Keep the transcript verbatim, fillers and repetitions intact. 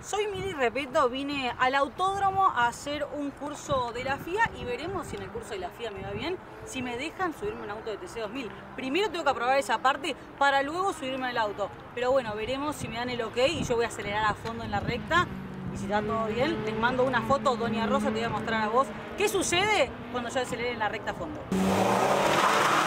Soy Mili Repeto, vine al autódromo a hacer un curso de la F I A y veremos si en el curso de la F I A me va bien, si me dejan subirme un auto de T C dos mil. Primero tengo que aprobar esa parte para luego subirme al auto. Pero bueno, veremos si me dan el ok y yo voy a acelerar a fondo en la recta. Y si está todo bien, les mando una foto, Doña Rosa, te voy a mostrar a vos qué sucede cuando yo acelere en la recta a fondo.